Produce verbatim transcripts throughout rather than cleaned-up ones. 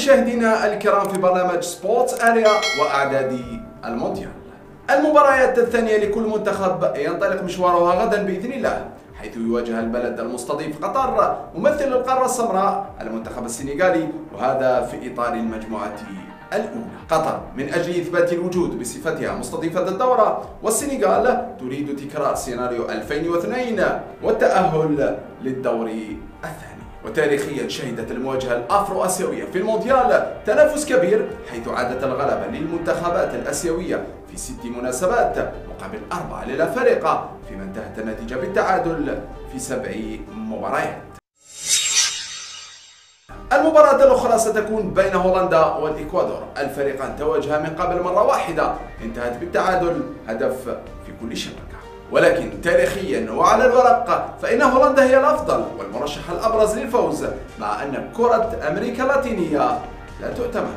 مشاهدينا الكرام في برنامج سبورتس اريا واعداد المونديال. المباريات الثانية لكل منتخب ينطلق مشوارها غدا بإذن الله، حيث يواجه البلد المستضيف قطر ممثل القارة السمراء المنتخب السنغالي، وهذا في إطار المجموعة الأولى. قطر من أجل إثبات الوجود بصفتها مستضيفة الدورة، والسنغال تريد تكرار سيناريو ألفين واثنين والتأهل للدور الثاني. وتاريخيا شهدت المواجهة الأفرو آسيوية في المونديال تنافس كبير، حيث عادت الغلبة للمنتخبات الآسيوية في ست مناسبات مقابل أربعة للا فريق، فيما انتهت النتيجة بالتعادل في سبع مباريات. المباراة الأخرى ستكون بين هولندا والإكوادور. الفريقان تواجها من قبل مرة واحدة انتهت بالتعادل، هدف في كل شبكة. ولكن تاريخيا وعلى الورق فإن هولندا هي الأفضل والمرشح الأبرز للفوز، مع أن كرة أمريكا اللاتينية لا تؤتمن.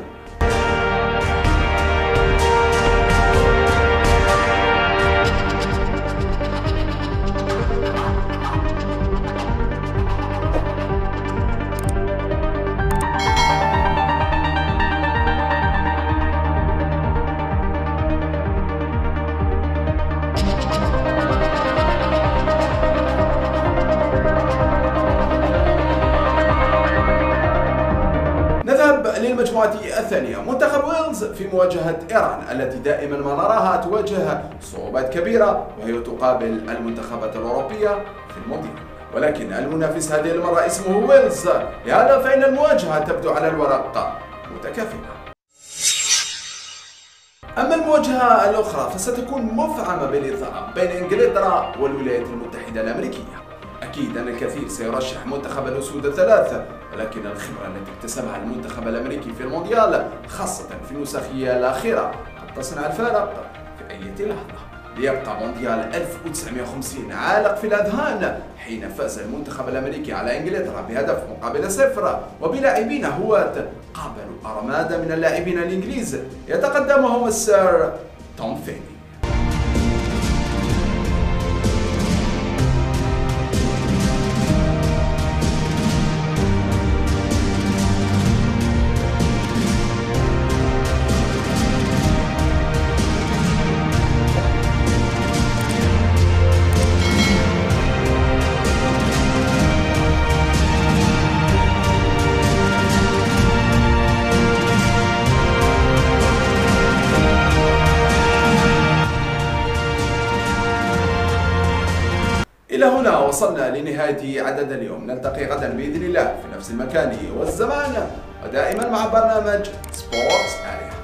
للمجموعة الثانية، منتخب ويلز في مواجهة إيران التي دائما ما نراها تواجه صعوبات كبيرة، وهي تقابل المنتخبات الأوروبية في المونديال. ولكن المنافس هذه المرة اسمه ويلز، لهذا فإن المواجهة تبدو على الورق متكافئة. أما المواجهة الأخرى فستكون مفعمة بالإثارة بين إنجلترا والولايات المتحدة الأمريكية. أكيد أن الكثير سيرشح منتخب الأسود الثلاثة، ولكن الخبرة التي اكتسبها المنتخب الأمريكي في المونديال خاصة في نسخه الأخيرة قد تصنع الفارق في أي لحظة. ليبقى مونديال ألف وتسعمئة وخمسين عالق في الأذهان حين فاز المنتخب الأمريكي على إنجلترا بهدف مقابل صفر، وبلاعبين هواة قابلوا أرمادة من اللاعبين الإنجليز يتقدمهم السير توم فيني. إلى هنا وصلنا لنهاية عدد اليوم، نلتقي غدا بإذن الله في نفس المكان والزمان، ودائما مع برنامج سبورتس اريا.